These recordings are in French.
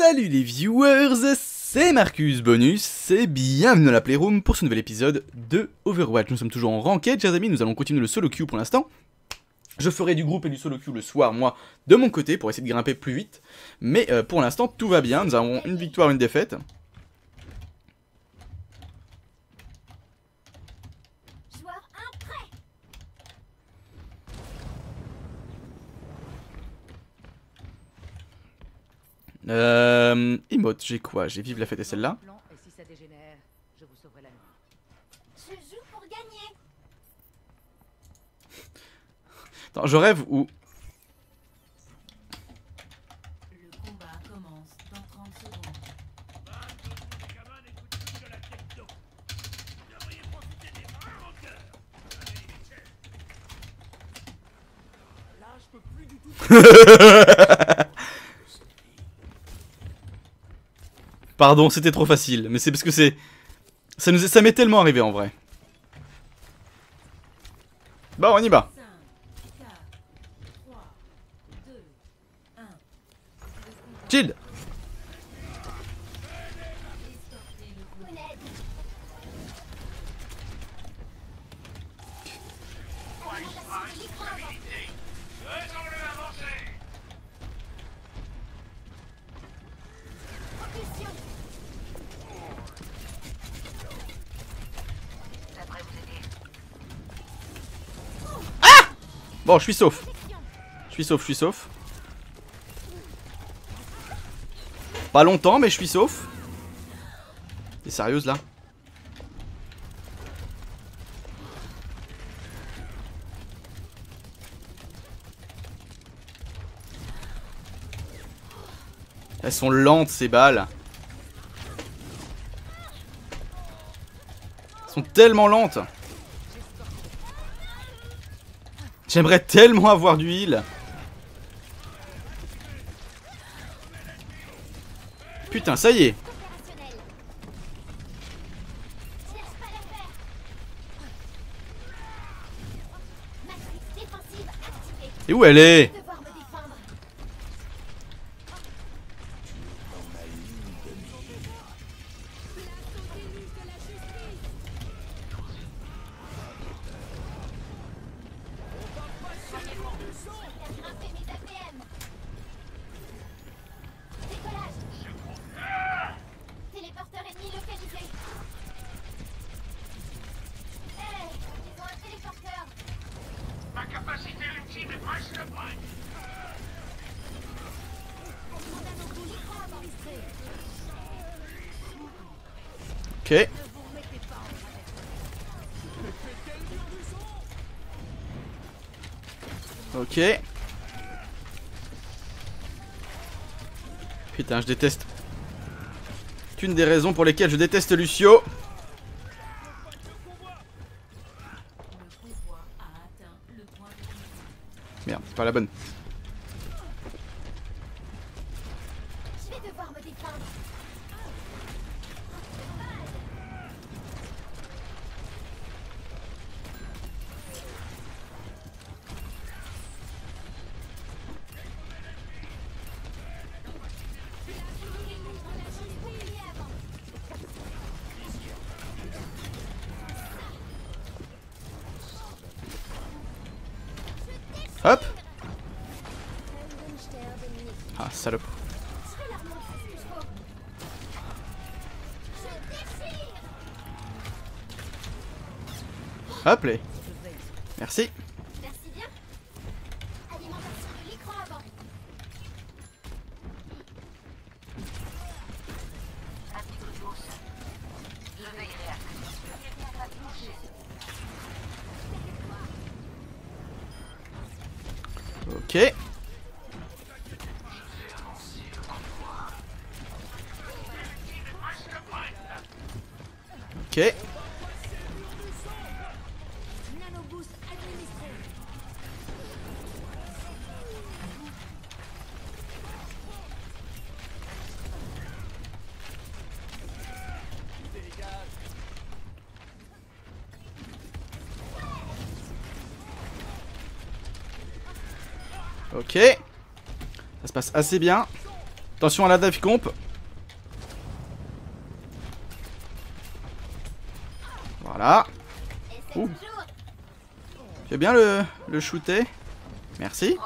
Salut les viewers, c'est Marcus Bonus et bienvenue dans la Playroom pour ce nouvel épisode de Overwatch. Nous sommes toujours en ranked, chers amis, nous allons continuer le solo queue pour l'instant. Je ferai du groupe et du solo queue le soir, moi, de mon côté, pour essayer de grimper plus vite. Mais pour l'instant, tout va bien, nous avons une victoire, une défaite. Emote, j'ai quoi? J'ai Vive la fête et celle-là. Attends, je rêve ou... Le combat commence dans 30 secondes. Pardon, c'était trop facile, mais c'est parce que ça m'est tellement arrivé en vrai. Bon, on y va. 5, 4, 3, 2, 1. Chill. Bon, je suis sauf. Je suis sauf. Pas longtemps, mais je suis sauf. T'es sérieuse là? Elles sont lentes ces balles. Elles sont tellement lentes. J'aimerais tellement avoir du heal. Putain, ça y est. Et où elle est? Ok. Ok. Putain, je déteste. C'est une des raisons pour lesquelles je déteste Lucio. Merde, c'est pas la bonne. Hop. Ah, salope. Hop les. Merci. Merci bien. Alimentation de l'écran avant. Ok. Ok. Ok. Ça se passe assez bien. Attention à la dive comp. Voilà. Ouh. Tu veux bien le shooter? Merci.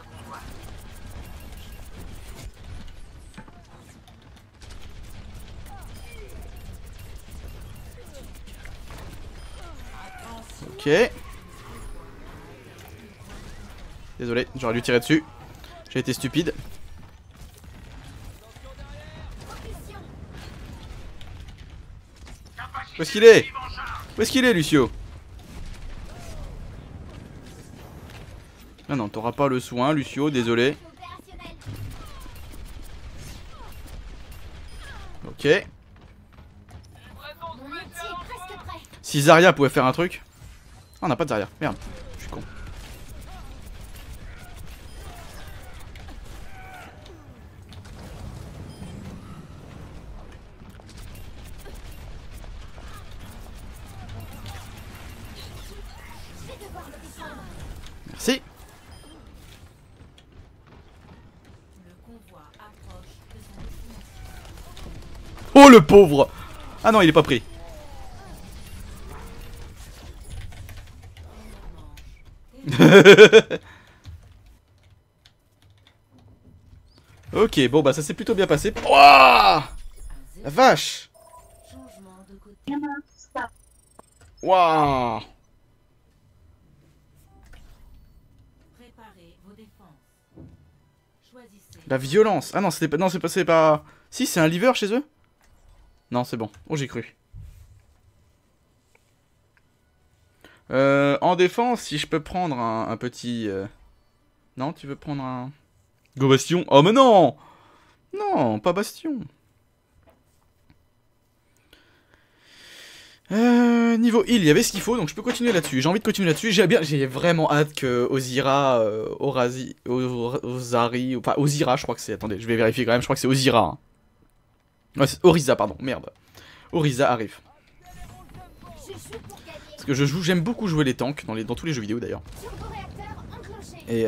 Ok. Désolé, j'aurais dû tirer dessus. J'ai été stupide. Où est-ce qu'il est? Où est-ce qu'il est, Lucio? Ah non, t'auras pas le soin, Lucio, désolé. Ok. Si Zarya pouvait faire un truc. Ah, on n'a pas de Zarya, merde, je suis con. Merci. Oh le pauvre! Ah non, il est pas pris. Ok, bon bah ça s'est plutôt bien passé. Wouah! La vache! Waouh! La violence. Ah non, c'était pas. Non, c'est pas. Si, c'est un liver chez eux? Non, c'est bon. Oh, j'ai cru. En défense, si je peux prendre un petit. Non, tu veux prendre un. Go Bastion? Oh, mais non! Non, pas Bastion. Niveau heal, il y avait ce qu'il faut, donc je peux continuer là-dessus. J'ai envie de continuer là-dessus. J'ai vraiment hâte que Ozira, Ozari, pas Ozira, je crois que c'est. Attendez, je vais vérifier quand même. Je crois que c'est Ozira. Hein. Ouais, c'est Oriza, pardon. Merde. Oriza arrive. Parce que j'aime beaucoup jouer les tanks dans tous les jeux vidéo d'ailleurs. Et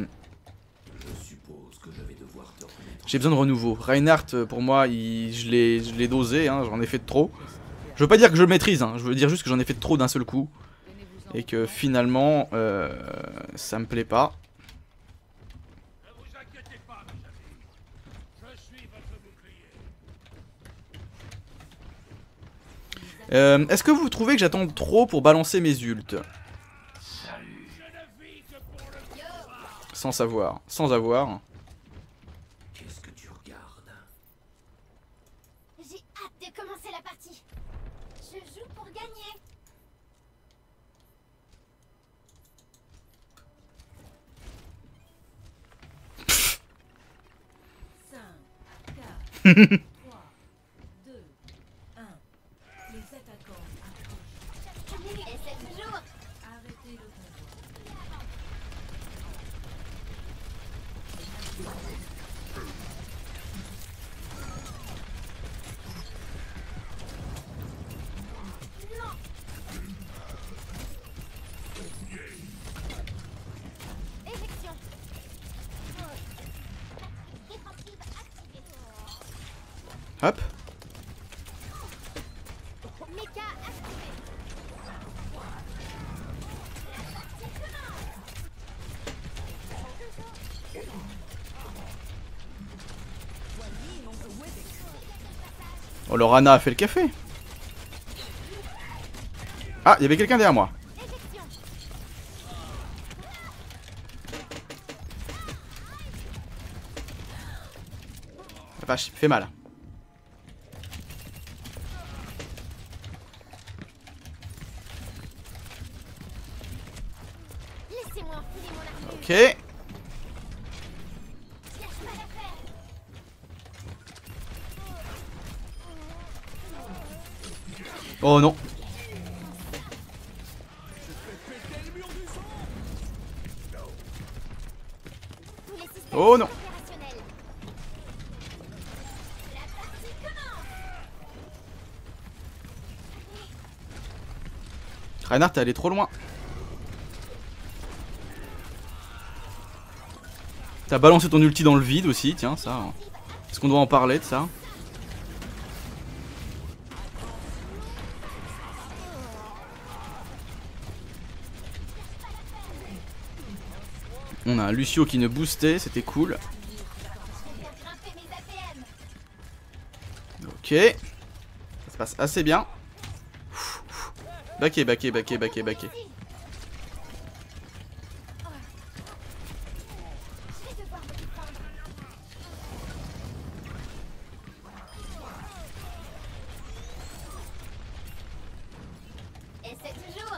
j'ai besoin de renouveau. Reinhardt, pour moi, je l'ai dosé, hein, j'en ai fait de trop. Je veux pas dire que je le maîtrise, hein, je veux dire juste que j'en ai fait de trop d'un seul coup. Et que finalement, ça me plaît pas. Est-ce que vous trouvez que j'attends trop pour balancer mes ults? Sans savoir, sans avoir. Qu'est-ce que tu regardes? J'ai hâte de commencer la partie. Je joue pour gagner. Hop. Oh, Lorana a fait le café. Ah, il y avait quelqu'un derrière moi. La vache, il fait mal. Ok. Oh non. Oh non. Reinhardt, t'es allé trop loin. T'as balancé ton ulti dans le vide aussi, tiens, ça. Est-ce qu'on doit en parler de ça? On a un Lucio qui ne boostait, c'était cool. Ok. Ça se passe assez bien. Backé, backé, backé, backé, backé. Et c'est toujours.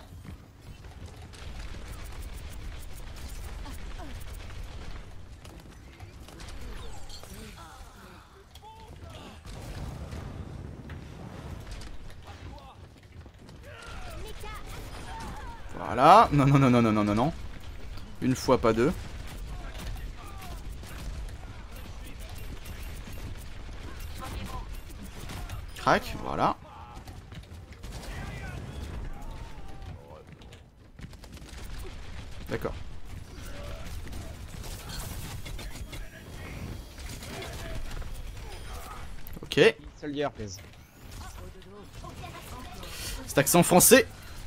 Voilà. Non, non, non, non, non, non, non, non. Une fois, pas deux. Crac, voilà. D'accord. Ok. Soldier, please. Cet accent français.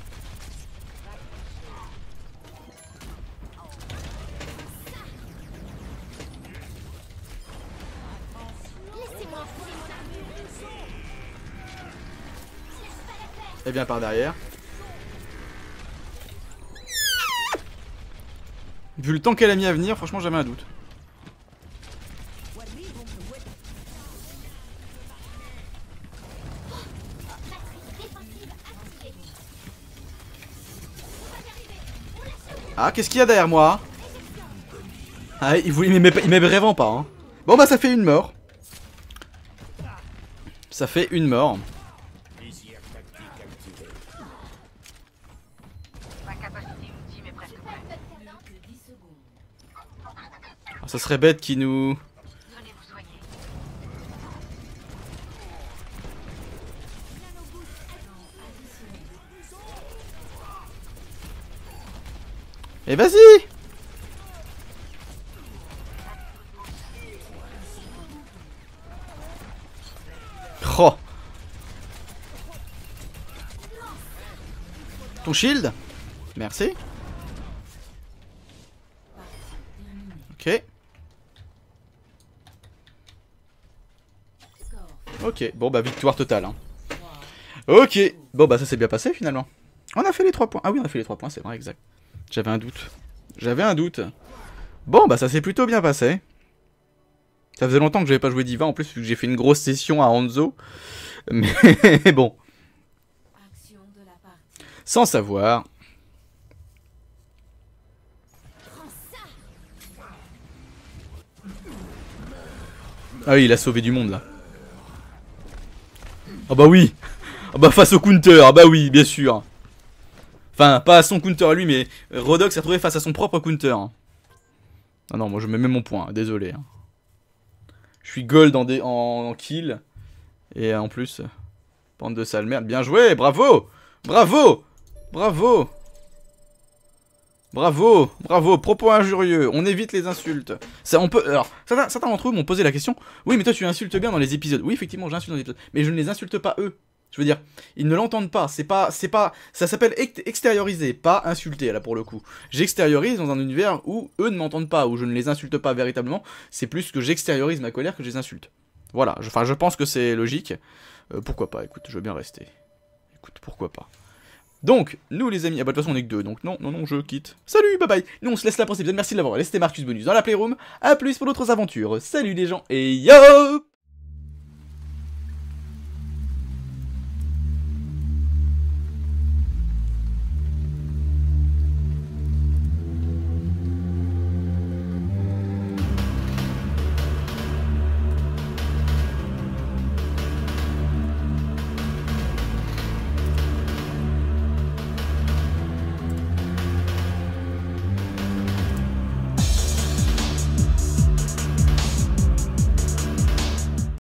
Laissez-moi enfiler mon armure. Et bien par derrière. Vu le temps qu'elle a mis à venir, franchement j'avais un doute. Ah, qu'est-ce qu'il y a derrière moi? Ah, il m'aimait vraiment pas. Hein. Bon bah ça fait une mort. Ça fait une mort. Ah, ça serait bête qui nous... Et vas-y! Oh! Ton shield? Merci. Ok. Ok, bon bah victoire totale. Hein. Ok, bon bah ça s'est bien passé finalement. On a fait les 3 points. Ah oui, on a fait les 3 points, c'est vrai, exact. J'avais un doute. J'avais un doute. Bon bah ça s'est plutôt bien passé. Ça faisait longtemps que j'avais pas joué Diva, en plus vu que j'ai fait une grosse session à Hanzo. Mais bon. Sans savoir. Ah oui, il a sauvé du monde là. Ah bah oui. Ah bah face au counter, ah bah oui, bien sûr. Enfin, pas à son counter à lui, mais Rodox s'est retrouvé face à son propre counter. Ah non, moi je mets même mon point, désolé. Je suis gold en kill. Et en plus, bande de sale merde. Bien joué, bravo. Bravo. Bravo. Bravo, bravo, propos injurieux, on évite les insultes. Ça, on peut. Alors, certains d'entre eux m'ont posé la question. Oui, mais toi tu insultes bien dans les épisodes. Oui, effectivement, j'insulte dans les épisodes. Mais je ne les insulte pas eux. Je veux dire, ils ne l'entendent pas. C'est pas. Ça s'appelle extérioriser, pas insulter, là pour le coup. J'extériorise dans un univers où eux ne m'entendent pas, où je ne les insulte pas véritablement. C'est plus que j'extériorise ma colère que je les insulte. Voilà, je pense que c'est logique. Pourquoi pas, écoute, je veux bien rester. Écoute, pourquoi pas. Donc, nous les amis, ah bah de toute façon on est que 2, donc non, je quitte. Salut, bye bye. Nous on se laisse là pour cet épisode, merci de l'avoir laissé, c'était Marcus Bonus dans la Playroom. A plus pour d'autres aventures, salut les gens, et yo!